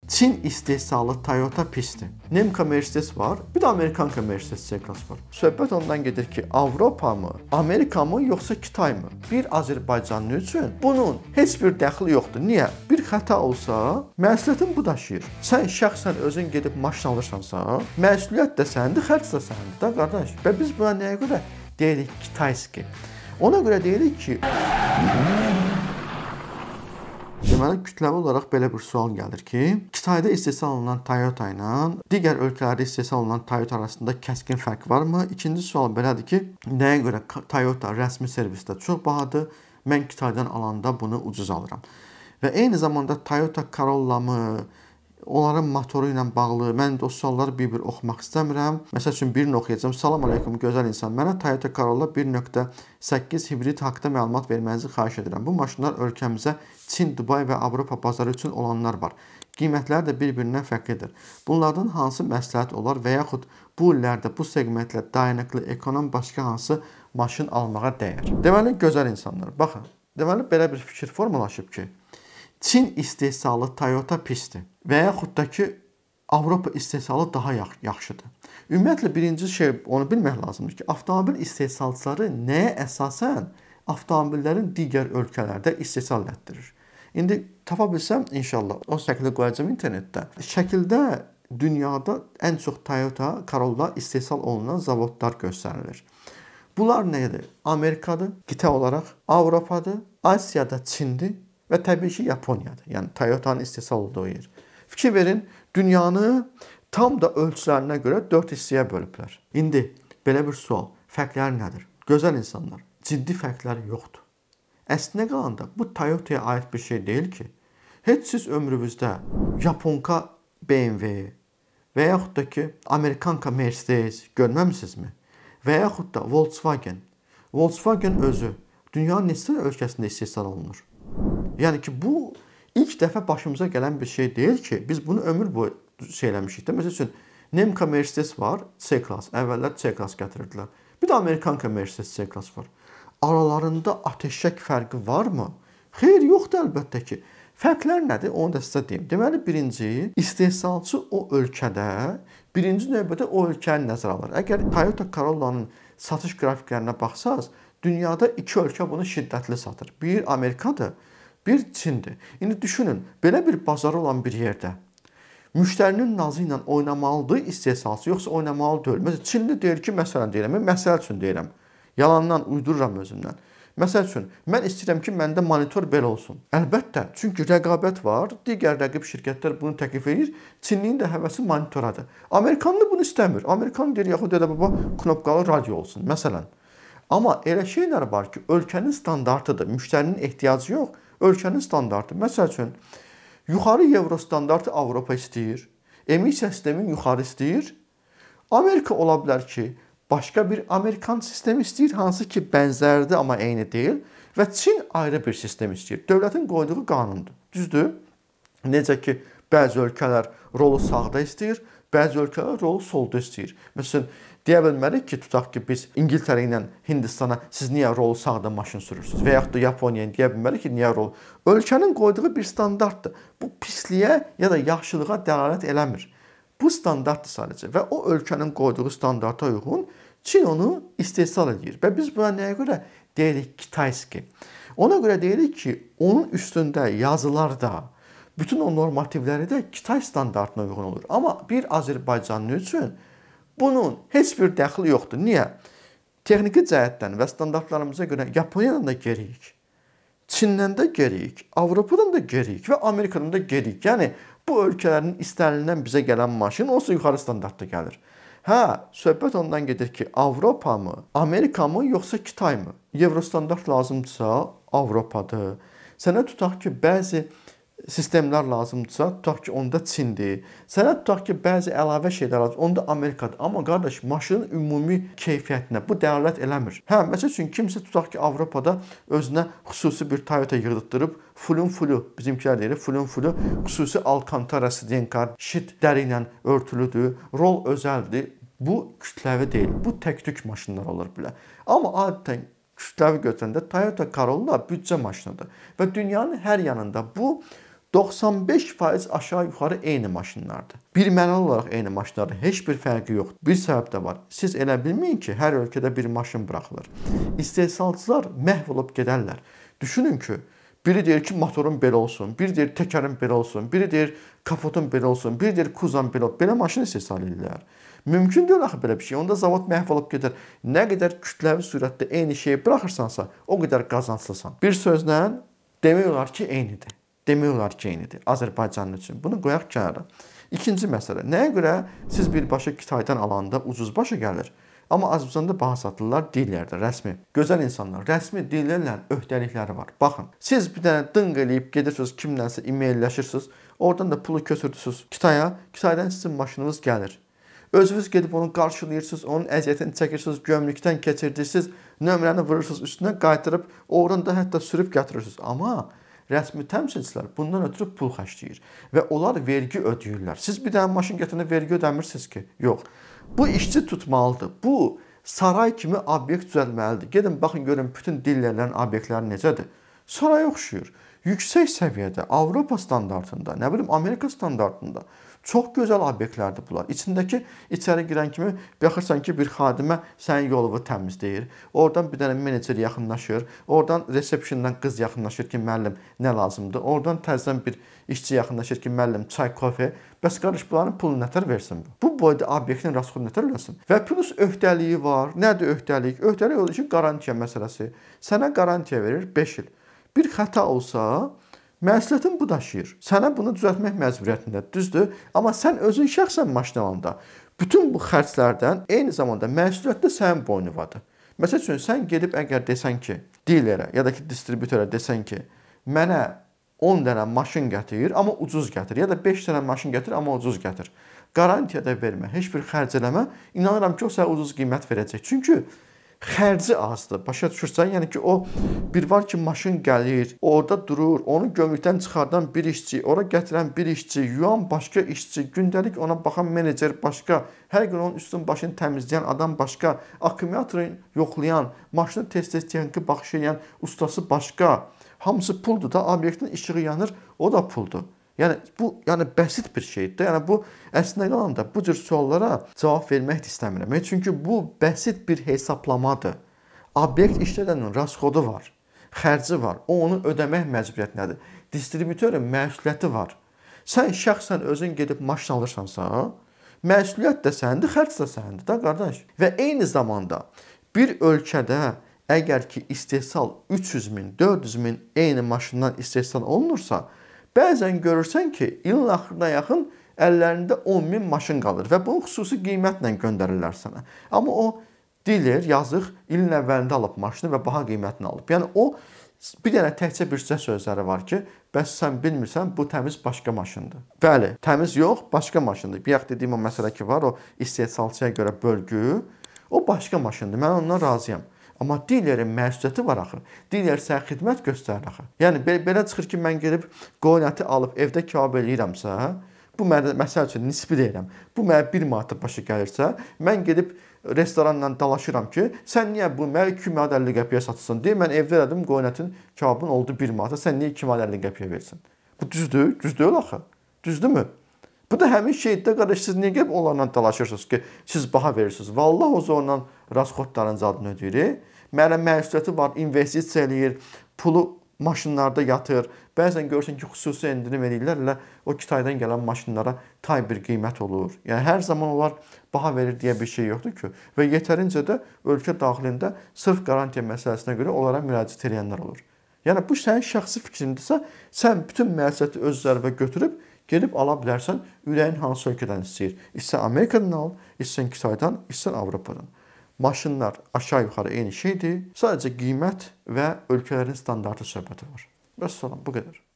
Çin istehsalı Toyota pisdir. Nemka Mercedes var, bir de Amerikanka Mercedes C-Class var. Söhbət ondan gedir ki, Avropa mı, Amerika mı, yoxsa Kitay mı? Bir Azərbaycanlı üçün bunun heç bir dəxli yoxdur. Niyə? Bir xəta olsa, məsuliyyətin bu daşıyır. Sən şəxsən özün gedib maşın alırsansa, məsuliyyət də səndir, xərc də səndir da qardaş. Və biz buna nəyə görə deyirik Kitayski? Ona görə deyirik ki, deməli, kütləvi olaraq belə bir sual gəlir ki, Kitayda istehsal olunan Toyota ilə digər ölkələrdə istehsal olunan Toyota arasında kəskin fərq varmı? İkinci sual belədir ki, nəyə görə Toyota rəsmi servisdə çox bahadır, mən Kitaydan alanda bunu ucuz alıram. Və eyni zamanda Toyota Corolla mı, onların motoru ilə bağlı, mən o sualları bir-bir oxumaq istəmirəm. Məsəl üçün birini oxuyacağım. Salam aleykum, gözəl insan. Mənə Toyota Corolla 1.8 hibrid haqqında məlumat vermənizi xahiş edirəm. Bu maşınlar ölkəmizə Çin, Dubay və Avropa bazarı üçün olanlar var. Qiymətlər də bir-birindən fərqlidir. Bunlardan hansı məsləhət olar və yaxud bu illərdə bu segmentlə dayanıqlı ekonom başqa hansı maşın almağa dəyər? Deməli, gözəl insanlar, baxın. Deməli, belə bir fikir formalaşıb ki, Çin istehsalı Toyota pisdir və yaxud da ki, Avropa istehsalı daha yaxşıdır. Ümumiyyətlə, birinci şey, onu bilmək lazımdır ki, avtomobil istehsalçıları nəyə əsasən avtomobillərin digər ölkələrdə istehsal etdirir? İndi tapa bilsəm, inşallah, o şəkildə qoyacağım internetdə. Şəkildə dünyada ən çox Toyota Corolla istehsal olunan zavodlar göstərilir. Bunlar nədir? Amerikadır, qitə olaraq, Avropadır, Asiyada Çindir və təbii ki, Yaponiyadır. Yəni, Toyota'nın istehsal olduğu yer. Fikir verin, dünyanı tam da ölçülərinə görə 4 hissəyə bölüblər. İndi, belə bir sual, fərqlər nədir? Gözəl insanlar, ciddi fərqlər yoxdur. Əslinə qalanda, bu Toyota'ya aid bir şey deyil ki, heç siz ömrünüzdə Japonka BMW və yaxud da ki, Amerikanka Mercedes görməmisinizmi? Və yaxud da Volkswagen. Volkswagen özü dünyanın neçə ölkəsində istehsal olunur? Yəni ki, bu ilk dəfə başımıza gələn bir şey deyil ki, biz bunu ömür boyu eləmişik də. Məsəl üçün, Nemka Mercedes var, C-Class. Əvvəllər C-Class gətirirdilər. Bir də Amerikanka Mercedes C-Class var. Aralarında ateşək fərqi varmı? Xeyr, yoxdur əlbəttə ki. Fərqlər nədir? Onu da sizə deyim. Deməli, birinci, istehsalçı o ölkədə, birinci növbədə o ölkəni nəzərə alır. Əgər Toyota Corolla'nın satış qrafiklərinə baxsaz, dünyada iki ölkə bunu şiddətli satır. Bir Amerikadır, bir Çindir. İndi düşünün, belə bir bazarı olan bir yerdə müştərinin nazı ilə oynamalıdır istehsalçı, yoxsa oynamalı deyil. Məsələn, Çinli deyir ki, məsələn deyirəm, mən məsəl üçün deyirəm. Yalandan uydururam özümdən. Məsəl üçün, mən istəyirəm ki, məndə monitor belə olsun. Əlbəttə, çünki rəqabət var, digər rəqib şirkətlər bunu təklif edir, Çinlinin də həvəsi monitoradır. Amerikanlı bunu istəmir. Amerikan deyir, yaxud dedə baba, knopkalı radio olsun, məsələn. Amma elə şeylər var ki, ölkənin standartıdır, müştərinin ehtiyacı yox, ölkənin standartı. Məsəl üçün, yuxarı Euro standartı Avropa istəyir, emissiya sistemin yuxarı istəyir. Amerika ola bilər ki, başqa bir Amerikan sistemi istəyir, hansı ki, bənzərdir, amma eyni deyil. Və Çin ayrı bir sistem istəyir. Dövlətin qoyduğu qanundur. Düzdür? Necə ki, bəzi ölkələr rolu sağda istəyir, bəzi ölkələr rolu solda istəyir. Məsələn, deyə bilmərik ki, tutaq ki, biz İngiltərə ilə Hindistana siz niyə rolu sağda maşın sürürsünüz? Və yaxud da Yaponiyaya deyə bilmərik ki, niyə rolu? Ölkənin qoyduğu bir standartdır. Bu pisliyə ya da yaxşılığa dəlalət eləmir. Bu standartdır sadəcə və o ölkənin qoyduğu standarta uyğun Çin onu istehsal edir. Və biz buna nəyə görə deyirik Kitayski? Ona görə deyirik ki, onun üstündə yazılar da, bütün o normativləri də Kitay standartına uyğun olur. Amma bir Azərbaycanlı üçün bunun heç bir dəxli yoxdur. Niyə? Texniki cəhətdən və standartlarımıza görə Yaponiyadan da geriyik, Çindən də geriyik, Avropadan da geriyik və Amerikadan da geriyik. Yəni, bu ölkələrin istənilən bizə gələn maşın olsa yuxarı standartda gəlir. Hə, söhbət ondan gedir ki, Avropa mı, Amerika mı, yoxsa Kitay mı? Evrostandart lazımdırsa, Avropadır. Sənə tutaq ki, bəzi sistemlər lazımdırsa, tutaq ki, onda Çindir. Sənə tutaq ki, bəzi əlavə şeylər lazımdır, onda Amerikadır. Amma qardaş, maşının ümumi keyfiyyətinə bu dəlalət eləmir. Hə, məsəl üçün, kimsə tutaq ki, Avropada özünə xüsusi bir Toyota yığdırıb, fulun-fulu, bizimkilər deyir, fulun-fulu, xüsusi Alcantara, Sidenkar, şit dəri ilə örtülüdür, rol özəldir. Bu kütləvi deyil, bu tək-tük maşınlar olur bilər. Amma adətən kütləvi götürəndə Toyota Corolla büdcə maşınıdır və dünyanın hər yanında bu 95% aşağı yuxarı eyni maşınlardır. Bir mənalı olaraq eyni maşınlardır. Heç bir fərqi yoxdur. Bir səbəb də var. Siz elə bilməyin ki, hər ölkədə bir maşın buraxılır. İstehsalçılar məhv olub gedərlər. Düşünün ki, biri deyir ki, motorun belə olsun, biri deyir təkərin belə olsun, biri deyir kapotun belə olsun, biri deyir kuzan belə olsun. Belə maşın istehsal edirlər. Mümkün deyil axı belə bir şey. Onda zavod məhv olub gedər. Nə qədər kütləvi sürətdə eyni şeyi buraxırsansa, o qədər qazanclısan. Bir sözlə demək olar ki, eynidir. Demək olar ki, eynidir Azərbaycan üçün. Bunu qoyaq kənara. İkinci məsələ. Nəyə görə siz birbaşa Kitaydan alanda ucuz başa gəlir? Amma Azərbaycanda baha satırlar dillərdə, rəsmi. Gözəl insanlar, rəsmi dillərlə öhdəlikləri var. Baxın, siz bir dənə dınq eləyib gedirsiniz, kimlənsə e-mailləşirsiniz, oradan da pulu köçürdürsünüz Kitaya, Kitaydan sizin maşınınız gəlir. Özünüz gedib onu qarşılayırsınız, onun əziyyətini çəkirsiniz, gömrükdən keçirirsiniz, nömrəni vurursunuz üstünə, qaytarıb, oradan da hətta sürüb gətirirsiniz. Amma rəsmi təmsilçilər bundan ötürü pul xərcləyir və onlar vergi ödəyirlər. Siz bir dənə maşın gətirəndə vergi ödəmirsiniz ki? Yox. Bu işçi tutmalıdır. Bu saray kimi obyekt düzəlməlidir. Gedin baxın görün bütün dillərlərin obyektləri necədir? Saraya oxşuyur. Yüksək səviyyədə, Avropa standartında, nə bilim Amerika standartında çox gözəl obyektlərdir bunlar. İçindəki içəri girən kimi baxırsan ki, bir xadimə sənin yolunu təmizləyir. Oradan bir dənə menecer yaxınlaşır. Oradan resepsiyondan qız yaxınlaşır ki, müəllim nə lazımdır. Oradan təzədən bir işçi yaxınlaşır ki, müəllim çay, kofe. Bəs qardaş bunların pulunu nətər versin bu? Bu boyda obyektin rasxodu nətər eləsin? Və plus öhdəliyi var. Nədir öhdəlik? Öhdəlik odur ki, qarantiya məsələsi. Sənə qarantiya verir 5 il. Bir xəta olsa, məsuliyyətin bu daşıyır. Sənə bunu düzəltmək məcburiyyətində, düzdür? Amma sən özün şəxsən maşın alanda bütün bu xərclərdən eyni zamanda məsuliyyət də sənin boynuvadır. Məsəl üçün, sən gedib əgər desən ki, dilərə ya da ki, distributora desən ki, mənə 10 dənə maşın gətir, amma ucuz gətir. Ya da 5 dənə maşın gətir, amma ucuz gətir. Qarantiya da vermə, heç bir xərc eləmə. İnanıram ki, o sənə ucuz qiymət verəcək. Çünki xərci azdır. Başa düşürsən? Yəni ki, o bir var ki, maşın gəlir, orada durur, onu gömrükdən çıxardan bir işçi, ora gətirən bir işçi, yuyan başqa işçi, gündəlik ona baxan menecer başqa, hər gün onun üstün başını təmizləyən adam başqa, akkumulyatorunu yoxlayan, maşını tez-tez texniki baxış edən ustası başqa. Hamısı puldur da, obyektin işığı yanır, o da puldur. Yəni bu bəsit bir şeydir. Yəni bu əslində qalanda bu cür suallara cavab vermək də istəmirəm. Çünki bu bəsit bir hesablamadır. Obyekt işlədənin rasxodu var, xərci var. O onu ödəmək məcburiyyətindədir. Distributorun məsuliyyəti var. Sən şəxsən özün gedib maşın alırsansa, məsuliyyət də sənindir, xərc də sənindir da qardaş. Və eyni zamanda bir ölkədə əgər ki istehsal 300 min, 400 min eyni maşından istehsal olunursa, bəzən görürsən ki, ilin axırına yaxın əllərində 10 min maşın qalır və bunu xüsusi qiymətlə göndərirlər sənə. Amma o diler, yazıq, ilin əvvəlində alıb maşını və baha qiymətini alıb. Yəni o bir dənə təkcə bir sözləri var ki, bəs sən bilmirsən, bu təmiz başqa maşındır. Bəli, təmiz yox, başqa maşındır. Bir yaxud dediyim o məsələ ki var, o istehsalçıya görə bölgü, o başqa maşındır. Mən ondan razıyam. Amma dilerin məsuliyyəti var axı. Diler sənə xidmət göstərir axı. Yəni belə çıxır ki, mən gedib qoyunəti alıb evdə kebab eləyirəmsə, bu məsəl üçün nisbi deyirəm. Bu mənə 1 manata başa gəlirsə, mən gedib restoranla dalaşıram ki, sən niyə bu mənə 2 manat 50 qəpiyə satırsan deyə mən evdə elədim qoyunətin kebabın oldu 1 manata, sən niyə 2 manat 50 qəpiyə versin? Bu düzdür? Düzdür axı. Düzdürmü? Bu da həmin şeydə qardaş, siz niyə gəlib onlarla dalaşırsınız ki, siz baha verirsiniz? Vallahi o zorla rasxodların zadını ödəyir. Mənə məsuliyyəti var, investisiya eləyir, pulu maşınlarda yatır. Bəzən görürsən ki, xüsusi endirim edirlər, o Kitaydan gələn maşınlara tay bir qiymət olur. Yəni hər zaman onlar baha verir deyə bir şey yoxdur ki. Və yetərincə də ölkə daxilində sırf qarantiya məsələsinə görə onlara müraciət edənlər olur. Yəni bu sənin şəxsi fikrindirsə, sən bütün məsuliyyəti öz üzərinə götürüb gedib ala bilərsən, ürəyin hansı ölkədən istəyir. İstən Amerikadan al, istən Kitaydan, istən Avropadan. Maşınlar aşağı-yuxarı eyni şeydir. Sadəcə qiymət və ölkələrin standartı söhbəti var. Bəs salam, bu qədər.